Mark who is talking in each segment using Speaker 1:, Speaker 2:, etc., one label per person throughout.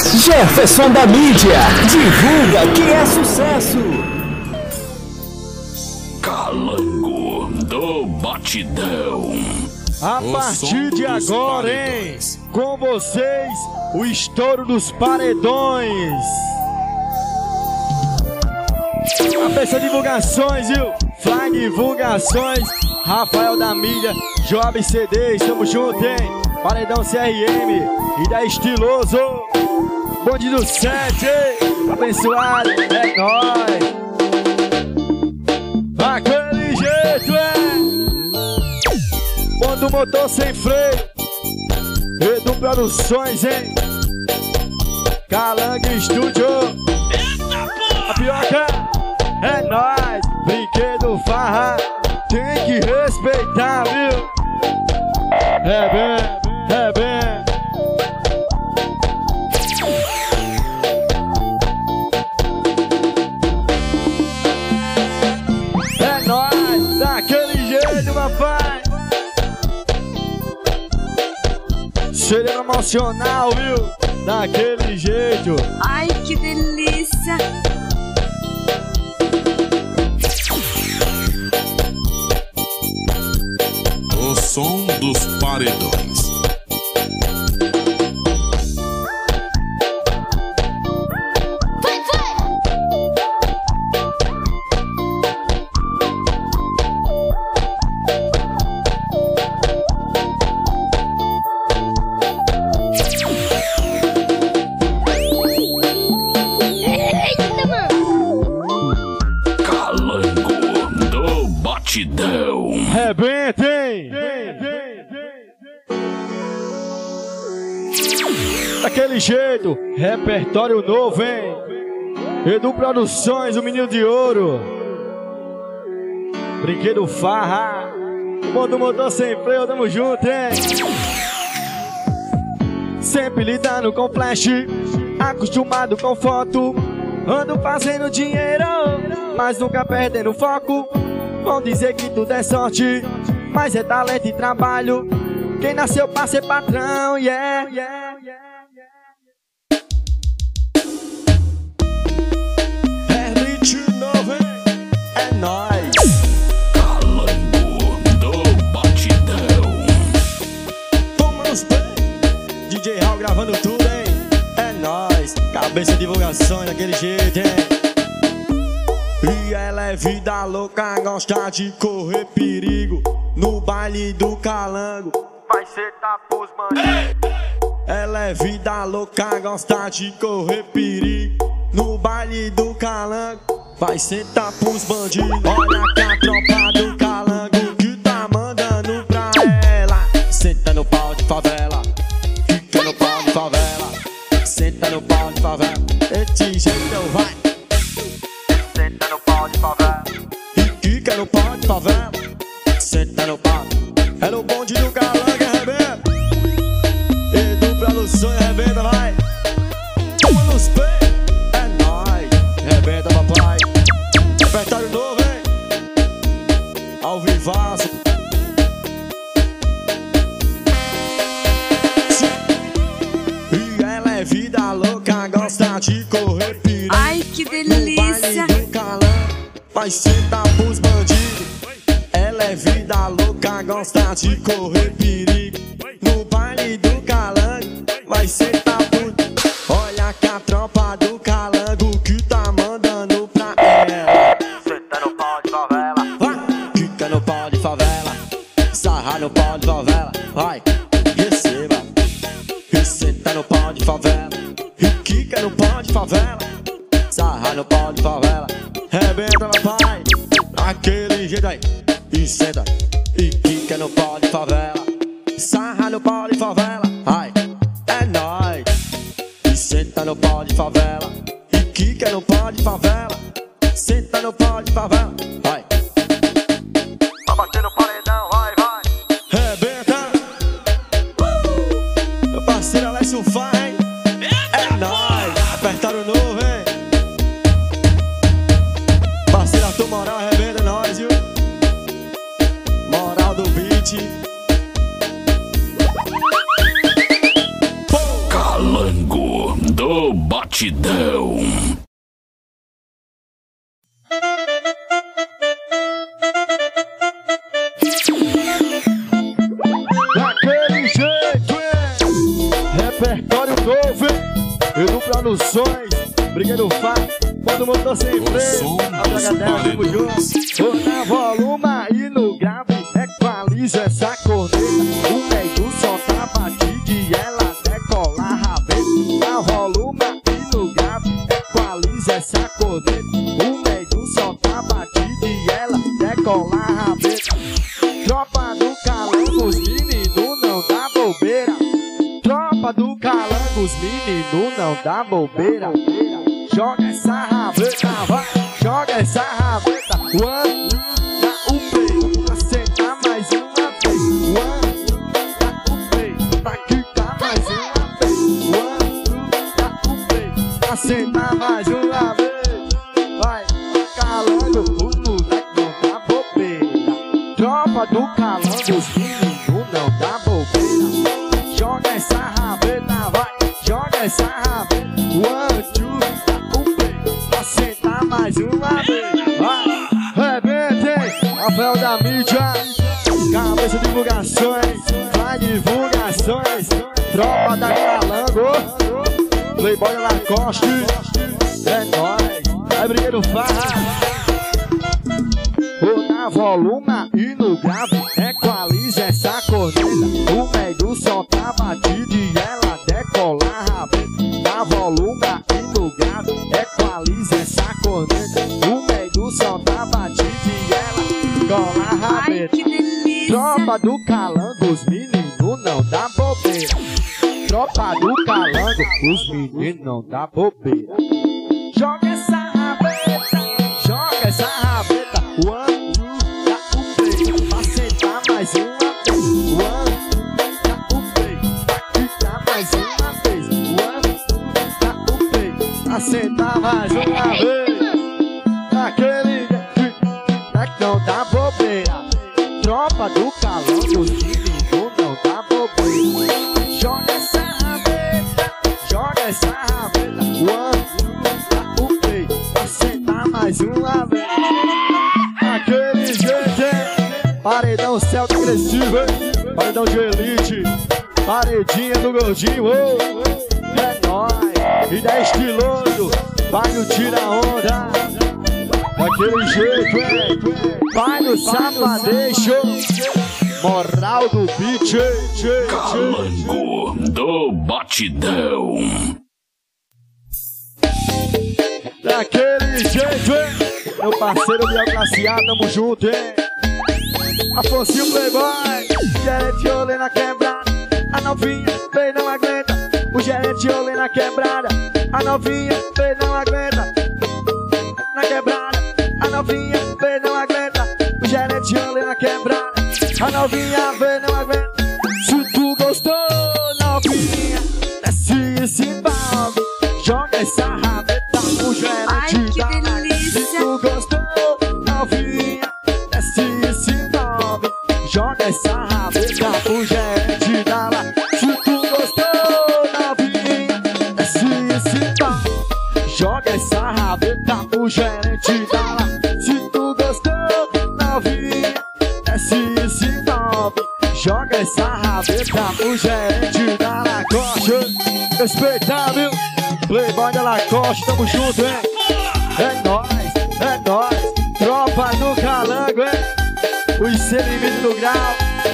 Speaker 1: Jefferson da mídia, divulga que é sucesso.
Speaker 2: Calango do Batidão.
Speaker 3: A partir de agora, hein? Com vocês, o estouro dos paredões. Cabeça Divulgações, viu? Fly Divulgações, Rafael da mídia, Job CD, estamos juntos, hein? Paredão CRM e da Estiloso. Bonde do 7, hein? Abençoado, é nóis. Aquele jeito, Bonde do motor sem freio, Edu Produções, hein? Calango Estúdio. A pioca é nóis. Brinquedo farra, tem que respeitar, viu? É bem, é bem. É nóis, daquele jeito, papai. Seria emocional, viu? Daquele jeito.
Speaker 4: Ai, que delícia.
Speaker 2: O som dos paredões. Calango do Batidão.
Speaker 3: Rebentem! Daquele jeito, repertório novo, hein? Edu Produções, o menino de ouro. Brinquedo farra. Modo motor sem freio, tamo junto, hein? Sempre lidando com flash, acostumado com foto. Ando fazendo dinheiro, mas nunca perdendo foco. Vão dizer que tudo é sorte, mas é talento e trabalho. Quem nasceu pra ser patrão, yeah. É ritmo novo, hein? É nóis.
Speaker 2: Calango do Batidão.
Speaker 3: Vamos bem. DJ Raul gravando tudo, hein? É nóis. Cabeça Divulgações daquele jeito, hein? E ela é vida louca, gosta de correr perigo. No baile do Calango vai sentar pros bandidos. Ela é vida louca, gosta de correr perigo. No baile do Calango vai sentar pros bandidos. Olha que a tropa do Calango que tá mandando pra ela. Senta no pau de favela, fica no pau de favela. Senta no pau de favela, esse jeito vai. Senta no pau de favela e quica no pau de favela. Senta no pau. É no bonde do Calango, arrebenta. Edu Produções, arrebenta, vai. Toma nos pés, é nóis. Arrebenta, papai. Repertório novo, hein? Ao vivaço. E ela é vida louca, gosta de correr perigo.
Speaker 4: Ai, que delícia.
Speaker 3: Vai sentar pros bandidos. Ela é vida louca, gosta de correr perigo. No baile do Calango vai sentar pros. Olha que a tropa do Calango que tá mandando pra ela. Senta no pau de favela, vai. Fica no pau de favela, sarra no pau de favela, vai. Receba. E senta no pau de favela, e quica no pau de favela, sarra no pau de favela. Rebenta, papai, aquele jeito aí. E senta, e quica no pau de favela, sarra no pau de favela, ai, é nóis. E senta no pau de favela, e quica no pau de favela, senta no pau de favela, ai. Vai bater no paredão, vai, vai. Rebenta. Meu parceiro Alessio Fá, hein? É nóis. Repertório novo, hein? Parceiro Arthur Moral, arrebenta nós, viu? Moral do beat.
Speaker 2: Calango do batidão.
Speaker 3: Daquele jeito, repertório novo, Edu Produções, Brinquedo Fácil, quando o motor sem freio, a bragadela do bujão. Vou na voluma e no grave, equaliza essa corneta. O meio só tá batido e ela decola a rabeta. Na voluma e no grave, equaliza essa corneta. O meio só tá batido e ela decola a rabeta. Tropa do Calango, os meninos não dá bobeira. Tropa do Calango, os meninos não dá bobeira. Joga essa rabeta, vai, joga essa rabeta. One, dá o play, pra sentar mais uma vez. One, dá o play, pra quicar mais uma vez. One, dá o play, pra sentar mais uma vez. Vai, Calango, os moleques não dá bobeira. Tropa do Calango, os meninos não dá bobeira. Joga essa rabeta, vai, joga essa rabeta. One, two, sentar mais uma vez. Vai, rebentem, Rafael da mídia, cabeça de divulgações, vai divulgações. Tropa da Calango, Playboy Lacoste, é nóis, é Brinquedo Farra. Vou na voluma e no grave, equaliza essa corneta. O meio só tá batido e ela decola a rabeta. Na voluma e no grave, equaliza essa corneta. O meio só tá batido e ela decola a rabeta.
Speaker 4: Ai, que delícia.
Speaker 3: Tropa do Calango, os meninos não dá bobeira. Tropa do Calango, os meninos não dá bobeira. Joga essa rabeta, joga essa rabeta. One, two, dá o play, pra sentar mais uma vez. One, two, dá o play, pra quicar mais uma vez. One, two, dá o play, pra sentar mais uma vez. Aquele que não dá bobeira. Tropa do Calango, os meninos não dá bobeira. Joga essa rabeta, joga essa rabeta. One, two, dá o play, pra sentar mais uma vez. Aquele jeito, paredão Celta agressivo, paredão de elite, paredinha do gordinho, é nóis, e 10 quilos, vai no tira onda, daquele jeito, vai no safadeixo, moral do beat,
Speaker 2: Calango do batidão.
Speaker 3: daquele jeito, meu parceiro Biel Glaciar, tamo junto, hein? Afonso Playboy, gerente olê na quebrada. A novinha veio não aguenta. O gerente olê na quebrada. A novinha veio não aguenta. Na quebrada, a novinha veio não aguenta. O gerente olê na quebrada. A novinha veio não aguenta. Se tu gostou, novinha, desce e se envolve. Joga essa rabeta pro gerente da live. Se tu gostou, novinha, desce e se envolve. Joga essa rabeta pro gerente da live. Se tu gostou, novinha, desce e se envolve. Joga essa rabeta pro gerente da live. Se tu gostou, novinha, desce e se envolve. Joga essa rabeta pro gerente da Lacoste. Respeitável Playboy da Lacoste, tamo junto, hein? É nóis, tropa do Calango, hein? Os sem limite do grau.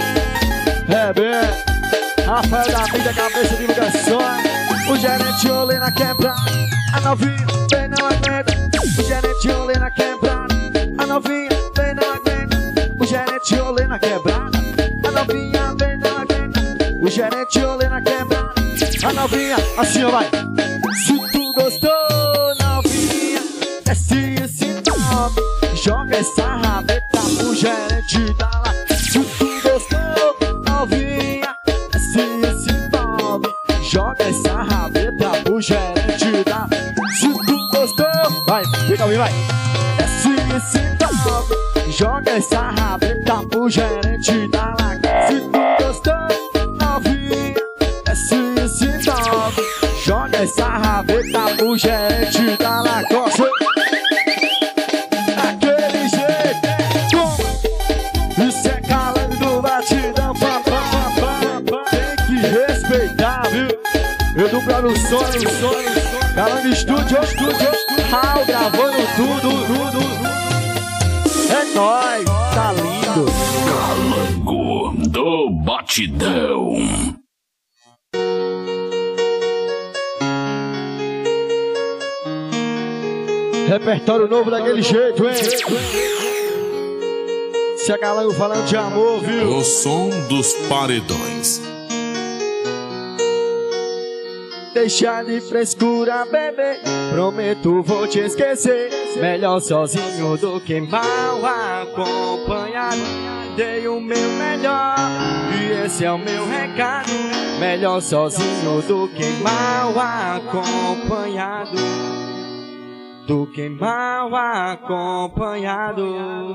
Speaker 3: É bem, Rafael da mídia, cabeça de divulgações. O gerente olê na quebrada. A novinha vem não aguenta. O gerente olê na quebrada. A novinha vem não aguenta. O gerente olê na quebrada. A novinha vem não aguenta. O gerente olê na quebrada. A novinha, assim ó, vai. Se tu gostou, novinha, desce e se envolve. Joga essa rabeta pro gerente da lá. Se tu gostou, novinha, desce e se envolve. Joga essa rabeta pro gerente da. Se tu gostou, vai, fica aí, vai. Desce e se envolve. Joga essa rabeta pro gerente da lá. Se tu gostou, novinha, desce e se envolve. Joga essa sarraveta pro gerente da Lacoste. Aquele jeito, toma. Isso é calango do batidão, tem que respeitar, viu? Eu dublando o sonho, Calango Estúdio, Raul gravando tudo. É nóis, tá lindo.
Speaker 2: Calango do Batidão.
Speaker 3: Repertório novo daquele jeito, hein? Se é Calango falando de amor, viu?
Speaker 5: O som dos paredões.
Speaker 3: Deixa de frescura, bebê. Prometo, vou te esquecer. Melhor sozinho do que mal acompanhado. Dei o meu melhor e esse é o meu recado. Melhor sozinho do que mal acompanhado. Do que mal acompanhado.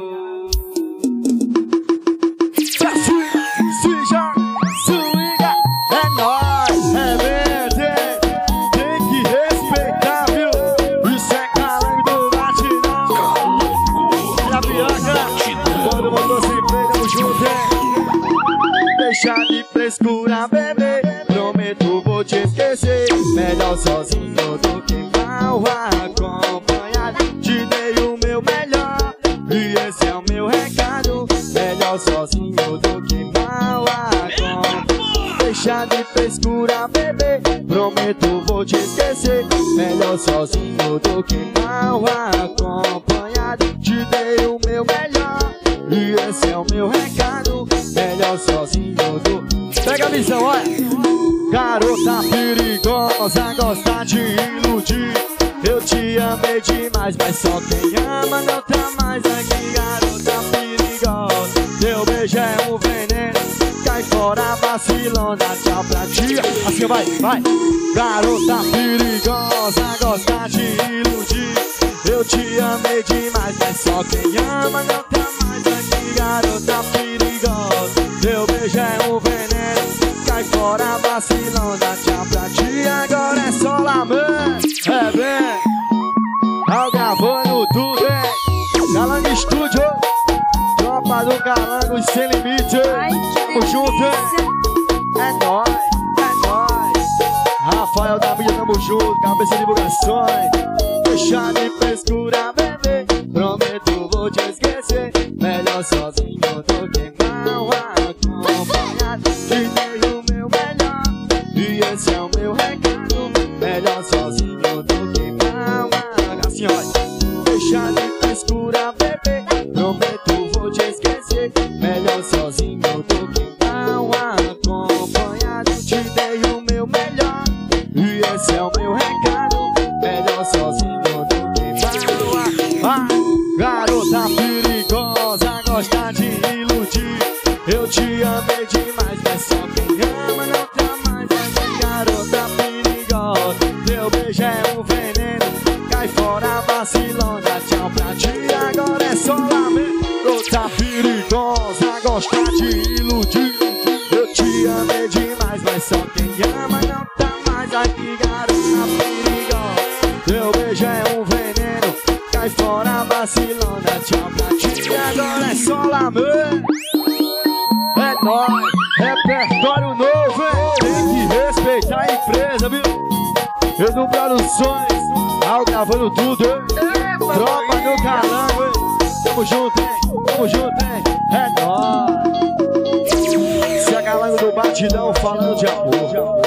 Speaker 3: Se já swinga, é nóis, é verde. Tem que respeitar, viu? Isso é Calango do Batidão. E a Bianca, quando botou sem freio, tamo junto, hein? Deixa de frescura, bebê. Prometo, vou te esquecer. Melhor sozinho do que mal acompanhado. Te dei o meu melhor e esse é o meu recado. Melhor sozinho do que mal acompanhado. Deixa de frescura, bebê. Prometo, vou te esquecer. Melhor sozinho do que mal acompanhado. Te dei o meu melhor e esse é o meu recado. Melhor sozinho do... Pega a visão, olha. Garota perigosa, gosta de iludir. Eu te amei demais, mas só quem ama não tá mais aqui. Garota perigosa, teu beijo é um veneno. Cai fora, vacilona, tchau pra ti. Assim vai. Garota perigosa, gosta de iludir. Eu te amei demais, mas só quem ama não tá mais aqui. Garota perigosa, teu beijo é um veneno. Cai fora, vacilona, tchau pra ti. Agora é só lamento. É bem, Raul gravando tudo, hein? Calango Estúdio, tropa do Calango sem limite.
Speaker 4: Ai, que
Speaker 3: Tamo junto, hein?
Speaker 4: delícia.
Speaker 3: É nóis. Rafael da Mídia, tamo junto, cabeça de divulgações. Deixa de frescura, bebê. Prometo, vou te esquecer. Melhor sozinho do que mal acompanhado. Te dei o meu melhor e esse é o meu recado. Melhor sozinho do que mal acompanhado. Assim, olha. Deixa de frescura, bebê. Prometo, vou te esquecer. Melhor sozinho do que mal acompanhado. Te dei o meu melhor e esse é o meu recado. Melhor sozinho do que mal. Garota perigosa, gosta de iludir. Eu te amei demais, mas só quem ama não tá mais aqui. Garota perigosa, teu beijo é um veneno. Cai fora, vacilona, tchau pra ti. Agora é só lamento. Garota perigosa, gosta de iludir. Eu te amei demais, mas só quem ama não tá mais aqui. Garota perigosa, teu beijo é um veneno. Cai fora, vacilona, tchau pra ti. Agora é só lamento. É nóis, repertório novo, hein? Tem que respeitar a empresa, viu? Edu Produções, Raul gravando tudo, hein? Tropa do Calango, hein? Tamo junto, hein? É nóis. Se é Calango do Batidão falando de amor.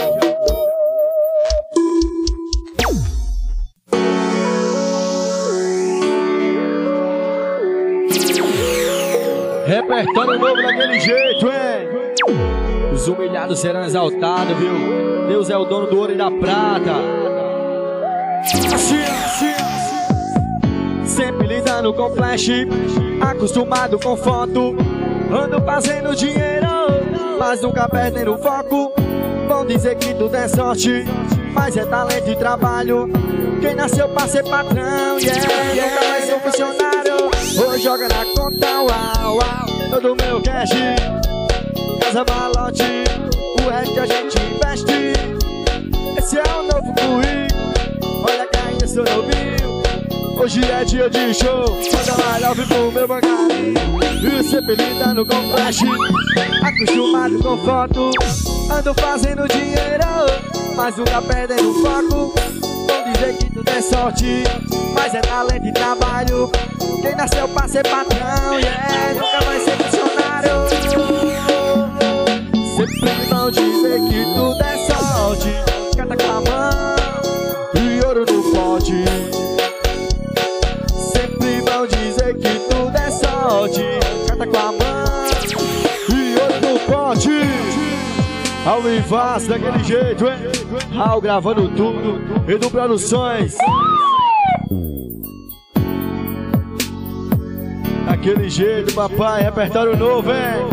Speaker 3: Repertório novo daquele jeito, hein? Os humilhados serão exaltados, viu? Deus é o dono do ouro e da prata. Assim. Sempre lidando com flash, acostumado com foto. Ando fazendo dinheiro, mas nunca perdendo foco. Vão dizer que tudo é sorte, mas é talento e trabalho. Quem nasceu pra ser patrão, nunca vai ser um funcionário. Hoje joga na conta, uau, todo meu cash. Casa balote, o resto a gente investe. Esse é o novo currículo. Olha quem eu sou novinho. Hoje é dia de show. Manda mais love pro meu mangarinho. E sempre lidando com flash. Acostumado com foto. Ando fazendo dinheiro, mas nunca perdendo foco. Vão dizer que tudo é sorte, mas é talento e trabalho. Quem nasceu pra ser patrão, yeah, nunca vai ser funcionário. Sempre vão dizer que tudo é sorte. Canta com a mão e ouro no pote. Sempre vão dizer que tudo é sorte. Canta com a mão e ouro no pote. Ao vivaço daquele jeito, hein? Raul gravando tudo, Edu Produções. Daquele jeito, papai, repertório novo, hein?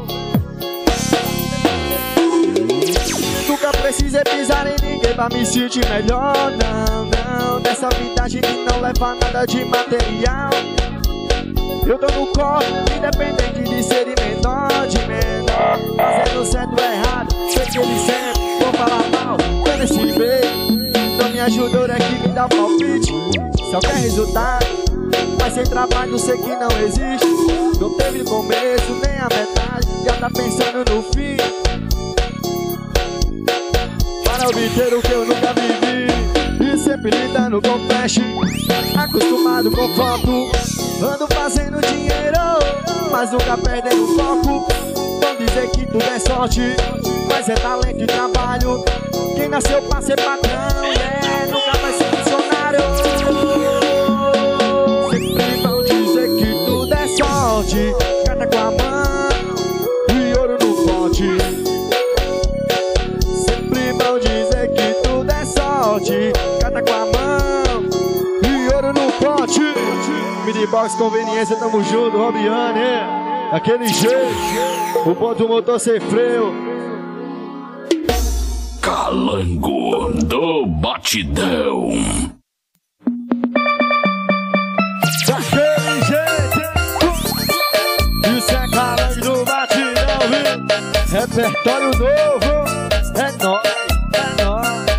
Speaker 3: Nunca precisei pisar em ninguém pra me sentir melhor, não, não. Dessa vida a gente não leva nada de material. Eu tô no corre, independente de ser de menor, fazendo certo ou errado, sei que eles sempre vão falar mal. Tô nesse meio, não me ajudou, é que me dá palpite. Só quer resultado, mas sem trabalho sei que não existe. Não teve começo, nem a metade, já tá pensando no fim. Para obter o que eu nunca vivi, e sempre lidando com flash. Acostumado com foto, ando fazendo dinheiro, mas nunca perdendo foco. Vão dizer que tudo é sorte, mas é talento e trabalho. Quem nasceu pra ser patrão, yeah, nunca vai ser funcionário. Sempre vão dizer que tudo é sorte. Canta com a mão e ouro no pote. Sempre vão dizer que tudo é sorte. Canta com a mão e ouro no pote. Minibox Conveniência, tamo junto, Robiane. Daquele jeito, o ponto motor sem freio.
Speaker 2: Calango do Batidão.
Speaker 3: Daquele jeito, isso é Calango do Batidão, viu? Repertório novo, é nóis, é nóis.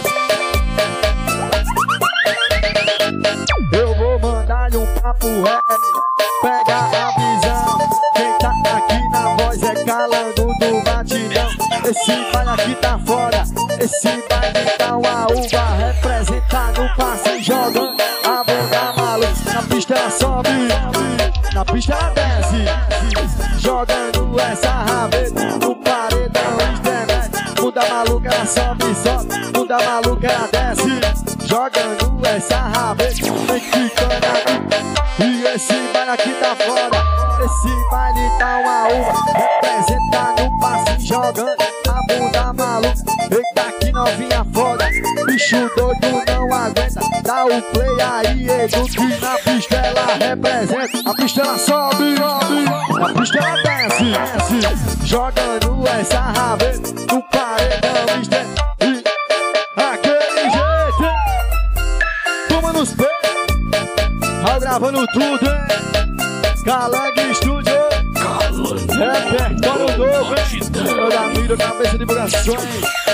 Speaker 3: Eu vou mandar-lhe um papo reto, pega a visão. Quem tá aqui na voz é Calango do Batidão. Esse baile aqui tá fora, esse baile tá uma uva. Representa no passe, jogando a bunda maluca. Na pista ela sobe, na pista ela desce, jogando essa rabeta no paredão internet. Muda maluca, ela sobe, sobe, muda maluca, ela desce, jogando essa rabeta, vem quicando aqui. E esse baile aqui tá fora, esse baile tá uma uva. Representa no passe, jogando a bunda maluca. Eita que novinha foda, bicho doido não aguenta. Dá o play aí, Edu, que na pista ela representa. A pista ela sobe, a pista ela desce, jogando essa rabeta no paredão externo. E aquele jeito, toma nos pés. Raul gravando tudo, hein? Calango Estúdio, repertório novo, hein? Eu da mídia, cabeça de divulgações.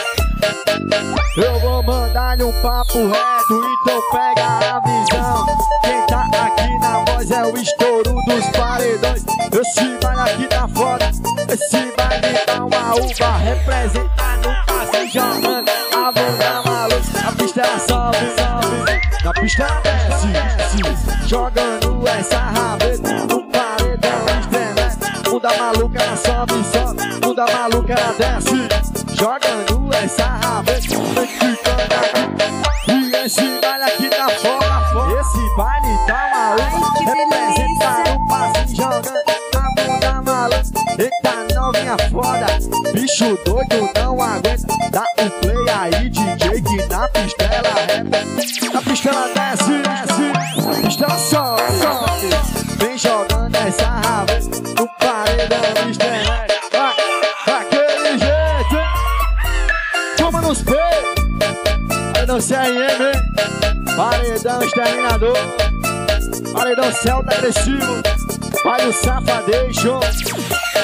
Speaker 3: Eu vou mandar-lhe um papo reto, então pega a visão. Quem tá aqui na voz é o estouro dos paredões. Esse baile aqui tá foda, esse baile tá uma uva. Representa no passe, jogando a bunda maluca. A pista ela sobe, sobe, na pista ela desce, jogando essa rabeta no paredão externet. Muda maluca, ela sobe, sobe, muda maluca, ela desce, jogando essa rabeta, vem ficando aqui. E esse baile aqui tá fora, esse baile tá maluco. Representa no passe, jogando a bunda maluca. Eita novinha foda, bicho doido não aguenta. Dá um play aí, DJ, que na pista ela repete. Na pista ela desce, desce, na pista ela sobe, sobe, vem jogando essa rabeta no paredão externet. Aquele jeito, toma nos peitos. Paredão CRM, hein? Paredão exterminador, paredão Celta agressivo, vai o Safadation.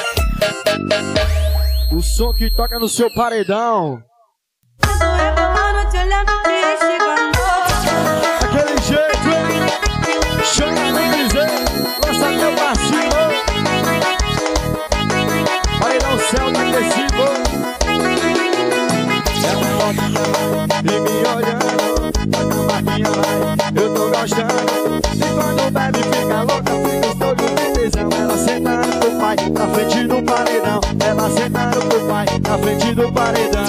Speaker 3: O som que toca no seu paredão.
Speaker 4: Tô rebolando
Speaker 3: Aquele jeito, chama no dizer, lança teu passinho. Vai dar o céu do agressivo. Ela novinha e me olhando, a marquinha vai, eu tô gostando. E quando bebe fica louca, fica estouro de tesão. Ela sentando pro pai, na frente do paredão. Ela sentando pro pai, na frente do paredão.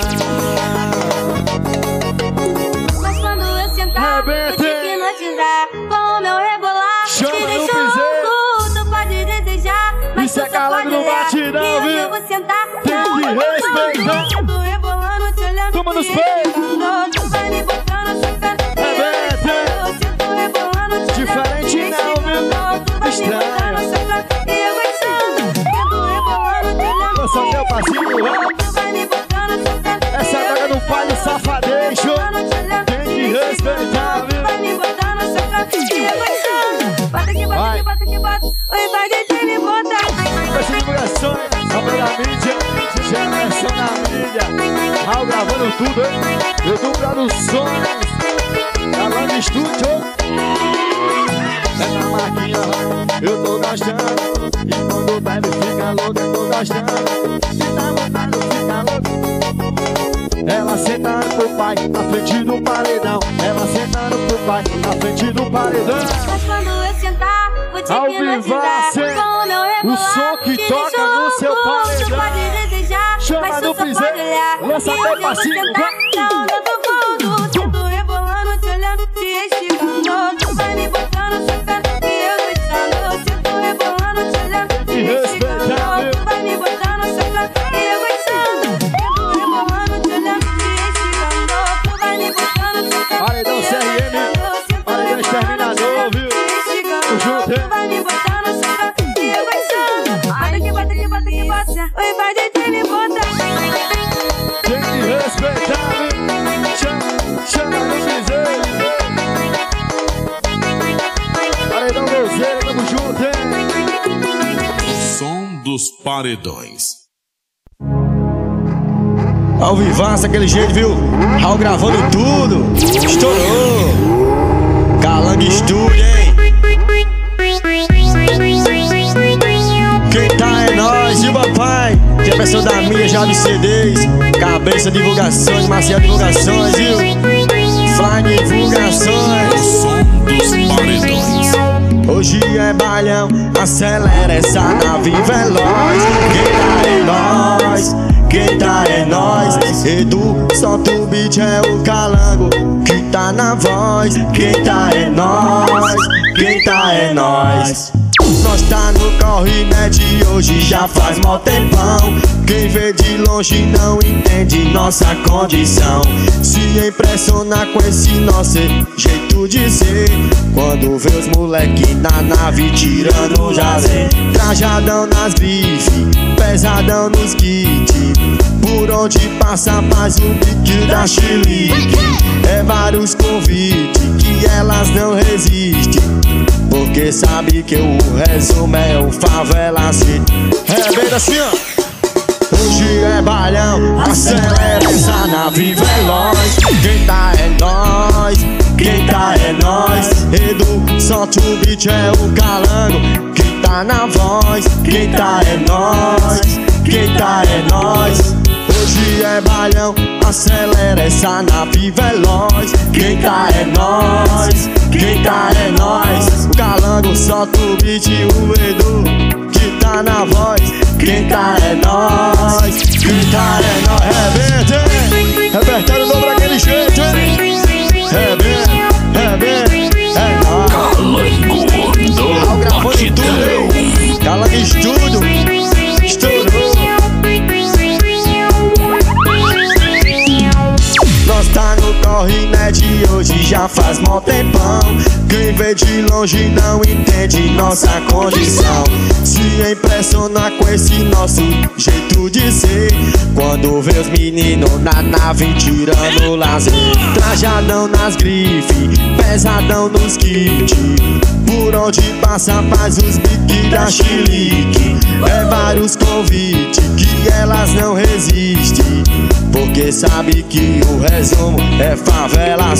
Speaker 4: Mas quando eu sentar, vou te hipnotizar com o meu rebolar.
Speaker 3: Chama
Speaker 4: Te
Speaker 3: no
Speaker 4: deixo
Speaker 3: piseiro.
Speaker 4: louco, tu pode desejar. Mas
Speaker 3: Isso é
Speaker 4: tu só
Speaker 3: calado
Speaker 4: pode
Speaker 3: no
Speaker 4: olhar.
Speaker 3: batidão,
Speaker 4: E hoje
Speaker 3: viu?
Speaker 4: eu vou sentar.
Speaker 3: Tem que respeitar.
Speaker 4: Eu tô rebolando, te olhando.
Speaker 3: Toma nos
Speaker 4: te
Speaker 3: peitos.
Speaker 4: deixando. Tu vai me botando, chocando.
Speaker 3: Rebenta.
Speaker 4: Eu sinto rebolando, te
Speaker 3: Diferente
Speaker 4: olhando.
Speaker 3: não, viu?
Speaker 4: Tu vai me
Speaker 3: Estranho.
Speaker 4: botando, chocando. E eu gostando. Eu tô rebolando, te olhando.
Speaker 3: Lança teu passinho, vai.
Speaker 4: Tu vai me botando, chocando.
Speaker 3: Essa droga não falha, safadeixo. Tem que respeitar, viu?
Speaker 4: Vai me botando, chocando. E eu gostando. Bota que bota,
Speaker 3: Vai.
Speaker 4: que bota, que bota. Oi, vai de ele bota.
Speaker 3: Essa divulgações, sobre a mídia, geração na mídia. Raul gravando tudo, hein? YouTube Produções, Calando Estúdio. Essa marquinha, eu tô gostando. E quando bebe fica louca, eu tô gostando. E tá mandando fica louca. Ela sentando pro pai, na frente do paredão. Ela sentando pro pai, na frente do paredão.
Speaker 4: Mas quando eu sentar, vou te
Speaker 3: Ao
Speaker 4: hipnotizar
Speaker 3: vivace,
Speaker 4: com o meu rebolar.
Speaker 3: o som que
Speaker 4: Te
Speaker 3: toca
Speaker 4: deixo
Speaker 3: no seu
Speaker 4: louco,
Speaker 3: paredão.
Speaker 4: tu pode desejar,
Speaker 3: Chama
Speaker 4: mas tu
Speaker 3: no
Speaker 4: só
Speaker 3: piseiro,
Speaker 4: pode olhar.
Speaker 3: lança
Speaker 4: E
Speaker 3: teu
Speaker 4: hoje eu vou
Speaker 3: passinho,
Speaker 4: sentar
Speaker 3: vai.
Speaker 4: na onda do fundo. Sinto rebolando, te olhando, te esticando. Tu vai me botando, chocando, e eu gostando. Sinto rebolando, te olhando, te esticando. Tu vai me botando, chocando, e eu gostando. Sinto rebolando, te olhando, te esticando. Tu vai me botando, chocando,
Speaker 3: Paredão
Speaker 4: e eu
Speaker 3: CRM,
Speaker 4: gostando. Sinto
Speaker 3: paredão exterminador, viu? Tamo junto, hein?
Speaker 4: vai me botando, chocando, e eu gostando. Bota que bota, que bota, que bota. Oi, vai de ele bota.
Speaker 3: Tem que respeitar, viu? Chama no piseiro. Paredão Roseiro, tamo junto, hein?
Speaker 5: Som dos paredões.
Speaker 3: Ao vivaço, aquele jeito, viu? Raul gravando tudo. Estourou. Calango Estúdio, hein? Quem tá é nós, viu, papai? Que é a pessoa da mídia, já de CDs. Cabeça Divulgações, Marcial Divulgações, viu? Fly Divulgações.
Speaker 5: Som dos paredões.
Speaker 3: Hoje é balhão, acelera essa nave veloz. Quem tá é nós, quem tá é nós. Edu, solta o beat, é o Calango que tá na voz. Quem tá é nós, quem tá é nós. Nós tá no corre, né, de hoje já faz mó tempão. Quem vê de longe não entende nossa condição. Se impressionar com esse nosso jeito de ser. Quando vê os moleque na nave tirando o jazer. Trajadão nas grife, pesadão nos kit. Por onde passa faz o pique da chilique. É vários convites que elas não resistem. Porque sabe que o resumo é o favela city. Rebenta assim, ó. Hoje é balhão, acelera essa nave veloz. Quem tá é nós, quem tá é nós. Edu, solta o beat, é o Calango que tá na voz. Quem tá é nós, quem tá é nós. Hoje é balhão, acelera essa nave veloz. Quem tá é nós, quem tá é nós. O Calango solta o beat, o Edu que tá na voz. Quem tá é nós, quem tá é nós. Rebenta, hein? Repertório novo daquele jeito, hein? Rebenta, rebenta, é nóis.
Speaker 2: Calango do
Speaker 3: Gravando tudo,
Speaker 2: Batidão.
Speaker 3: hein? Calango Estúdio, estourou. Nós tá no corre, né, de hoje já faz mó tempão. Quem vê de longe não entende nossa condição. Se impressionar com esse nosso jeito de ser. Quando vê os meninos na nave tirando o lazer. Trajadão nas grife, pesadão nos kit. Por onde passa faz os biques da chilique. É vários convites que elas não resistem. Porque sabe que o resumo é favela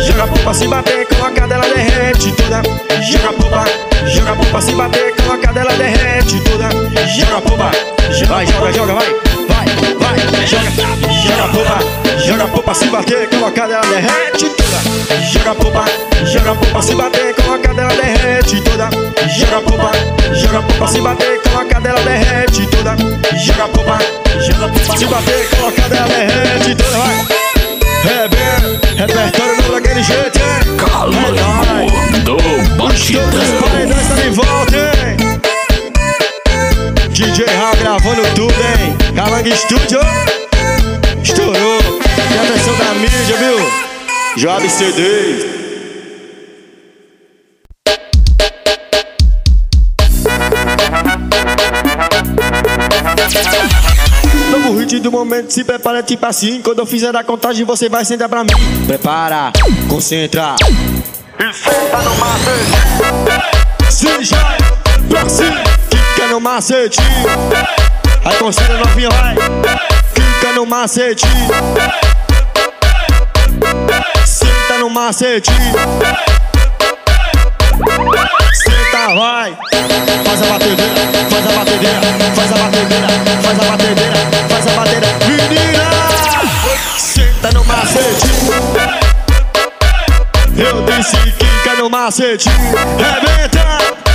Speaker 3: joga pra se bater, coloca dela derrete toda. Joga pra se bater, coloca dela derrete toda. Joga pra, vai, joga, vai, joga pra se bater, coloca dela derrete toda. Joga pra se bater, coloca dela derrete toda. Joga pra se bater, coloca dela derrete toda. Joga pra se bater, coloca dela derrete toda, vai. É bem, repertório novo daquele jeito, hein?
Speaker 5: Calango do Batidão.
Speaker 3: Todos os paredões tá de volta, hein? DJ Raul gravando tudo, hein? Calango Studio estourou. E a atenção da mídia, viu? Job CD. Novo hit do momento, se prepara tipo assim. Quando eu fizer a contagem, você vai sentar pra mim. Prepara, concentra e senta no macete. Se já pra cima, quica no macete. Aí concentra novinha, vai. Quica no macete. Senta no macete. Senta, vai. Faz a batedeira, faz a batedeira, faz a batedeira, faz a batedeira, faz a batedeira. Menina, senta no macete. Eu disse quica no macete. Rebenta,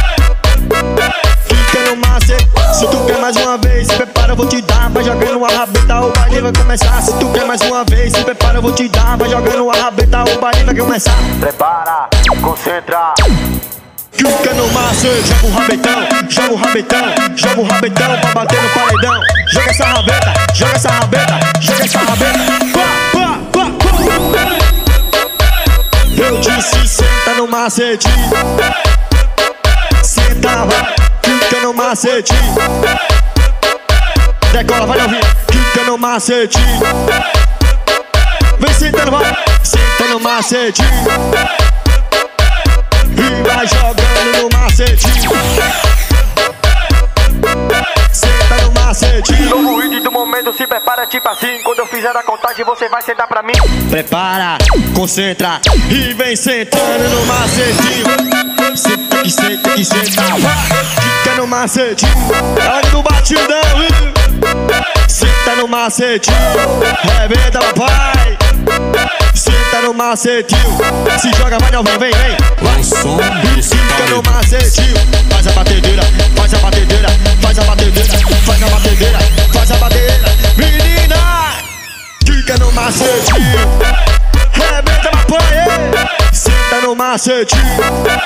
Speaker 3: quica no macete. Se tu quer mais uma vez, se prepara, eu vou te dar. Vai jogando a rabeta, o baile vai começar. Se tu quer mais uma vez, se prepara, eu vou te dar. Vai jogando a rabeta, o baile vai começar. Prepara, concentra. Quica no macete, joga o rabetão, joga o rabetão, joga o rabetão pra bater no paredão. Joga essa rabeta, joga essa rabeta, joga essa rabeta. Pá, pá, pá, pá. Eu disse senta no macete. Senta, vai, quica no macete. Decola, vai ouvir, quica no macete. Vem sentando, vai, senta no macete. E vai jogando no macete. Senta no macete. Novo hit do momento, se prepara tipo assim. Quando eu fizer a contagem, você vai sentar pra mim. Prepara, concentra e vem sentando no macetinho. Senta que senta que senta. Fica no macete. Olha no batidão. Senta no macete. Rebenta, papai. Senta no macetinho. Se joga, vai, não vem, vem, vem. Vai, fica no macetinho. Faz a batedeira, faz a batedeira, faz a batedeira, faz a batedeira, faz a batedeira. Menina, fica no macetinho. Rebenta, papai. Senta no macetinho.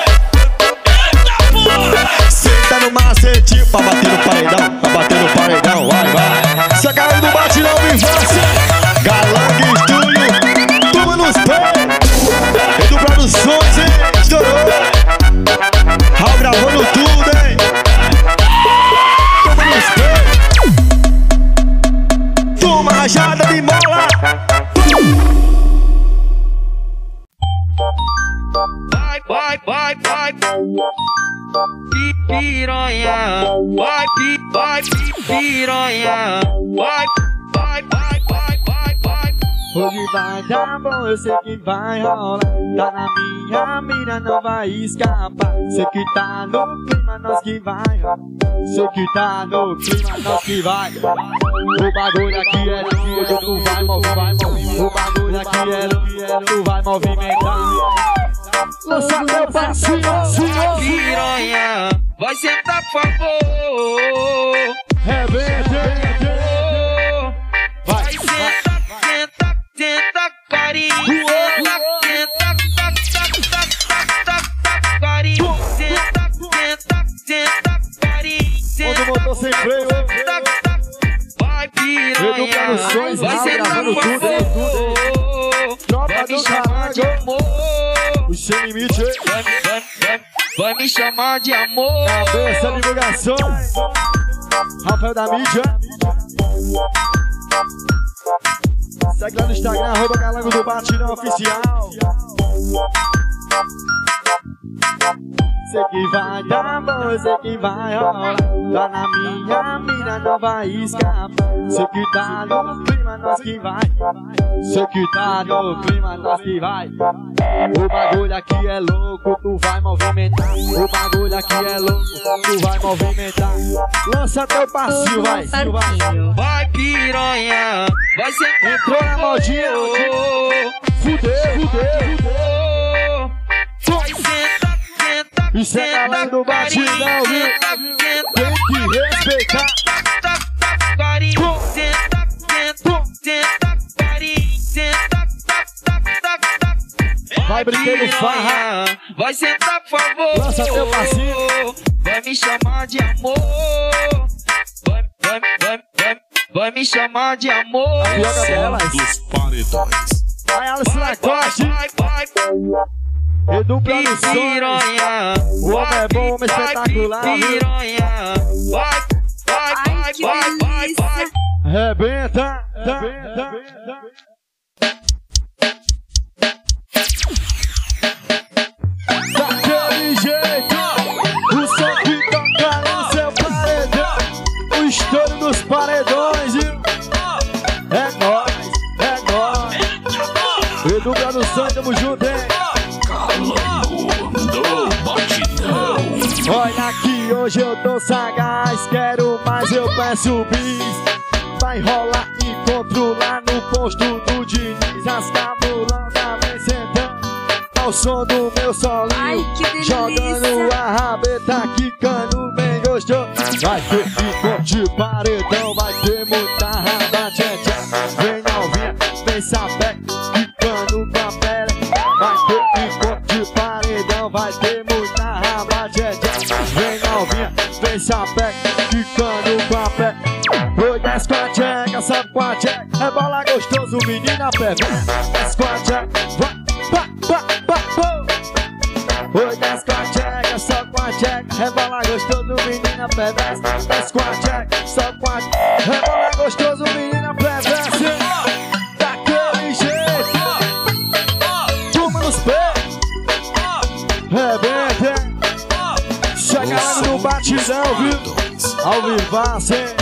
Speaker 3: Senta no macetinho. Pra bater no paredão, pra bater no paredão. Vai, vai. Se a cara do batidão me faça. Calango Studio, toma nos pés. Edu Produções, hein? Estourou. Raul gravando tudo, hein? Toma nos pés. Toma rajada de mola.
Speaker 6: Vai, vai, vai, vai. Piranha. Vai, vai, piranha. Vai, vai, vai, vai, vai, vai.
Speaker 3: Hoje vai dar bom, eu sei que vai rolar. Tá na minha mira, não vai escapar. Sei que tá no clima, nós que vai. Sei que tá no clima, nós que vai. O bagulho aqui é lindo, tu vai movimentar. O bagulho aqui é lindo, tu vai movimentar. Lança teu parceiro, senhor.
Speaker 6: Piranha, vai sentar, por favor.
Speaker 3: Rebenta.
Speaker 6: Vai sentar, senta, senta, carinho. Senta, senta, carinho. Senta, senta, senta, carinho.
Speaker 3: Onde o motor sem freio.
Speaker 6: Vai, piranha, vai sentar, por favor. Vai me chamar de amor.
Speaker 3: O sem limite,
Speaker 6: vai me chamar de amor.
Speaker 3: Cabeça divulgações. Rafael da mídia. Segue lá no Instagram, @Calango do Batidão Oficial. Sei que vai dar bom, sei que vai rolar. Tá na minha mira, não vai escapar. Sei que tá no clima, nós que vai. Sei que tá no clima, nós que vai. O bagulho aqui é louco, tu vai movimentar. O bagulho aqui é louco, tu vai movimentar. Lança teu passinho, vai.
Speaker 6: Vai piranha, vai ser.
Speaker 3: Entrou na modinha, fudeu.
Speaker 6: Vai sentar, senta,
Speaker 3: Isso é galera do batidão, viu? Tem que respeitar.
Speaker 6: Carinho, senta, carinho, senta.
Speaker 3: Vai brincando farra.
Speaker 6: Vai sentar, por favor.
Speaker 3: Lança teu passinho.
Speaker 6: Vai me chamar de amor. Vai me chamar de amor.
Speaker 3: Joga delas.
Speaker 5: Dos paredões.
Speaker 3: Vai, Alice Lacoste.
Speaker 6: Vai,
Speaker 3: Edu Produções.
Speaker 6: piranha.
Speaker 3: O homem é bom, homem espetacular, viu?
Speaker 6: Piranha. Vai.
Speaker 3: Rebenta. Daquele jeito, o som que toca no seu paredão, o estouro dos paredões, viu? É nóis. Edu Produções, tamo junto, hein?
Speaker 5: Calango do batidão.
Speaker 3: Olha que hoje eu tô sagaz, quero mais, eu peço bis. Vai rolar encontro lá no posto do Diniz. As cabulandas vem sentando ao som do meu solinho.
Speaker 4: Ai, que delícia.
Speaker 3: Jogando a rabeta, quicando bem gostoso. Vai ter encontro de paredão, vai ter muita raba, tchê. Vem novinha, vem sapé, quicando com a pele. Vai ter encontro de paredão, vai ter muita raba, tchê. Vem novinha, vem sapé, quicando com a pele. Oi, desce com a tcheca, sabe com a tcheca. É bola gostoso, menina pega. Desce com a tcheca, oi, desce com a tcheca, só com a tcheca. É bola gostoso, menina pega. Desce com a tcheca, só com a tcheca. É bola gostoso, menina pega. Daquele jeito, turma nos pés. Rebenta. Chega lá no batidão, viu? Ao vivaço, hein?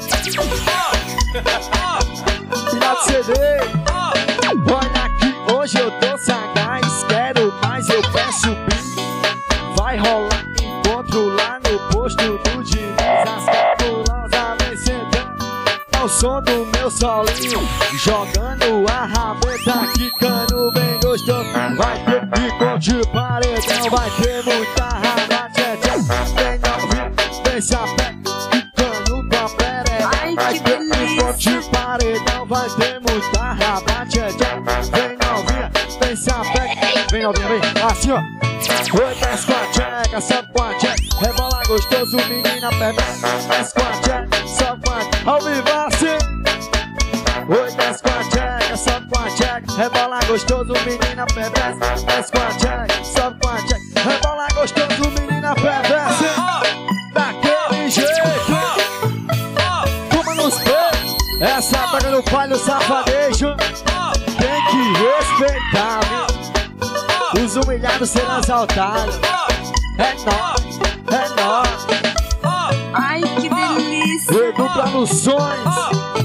Speaker 3: Final de CD. Olha aqui, hoje eu tô sagaz, quero mais, eu peço bis. Vai rolar encontro lá no posto do Diniz. As cabulosas vem sentando ao som do meu solinho, jogando a rabeta, quicando bem gostoso. Vai ter encontro de paredão, vai ter muita raba, tchê. Vem novinha, vem sapé, quicando com a perereca. Vai ter encontro de paredão, vai ter muita raba, tchê. Vem novinha, vem sapé, vem novinha, vem assim ó. Oi, desce com a tcheca, sobe com a tcheca. Rebola gostoso, menina pega. Desce com a tcheca, sobe com a tcheca. Ao vivo assim. Oi, desce com a tcheca, sobe com a tcheca. Rebola gostoso, menina pega. Desce com a tcheca, sobe com a tcheca. Rebola gostoso, menina pega. Daquele jeito, toma nos pés. Essa pega no palho safadeza. Tem que respeitar, viu? Os humilhados serão exaltados. É nóis.
Speaker 4: Ai, que delícia.
Speaker 3: Edu Produções.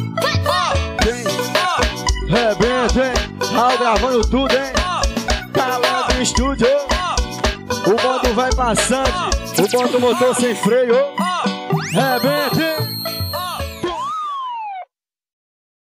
Speaker 3: Rebenta, hein? Raul gravando tudo, hein? Calando no estúdio. O bonde vai passando. O bonde motor sem freio. Rebenta, hein?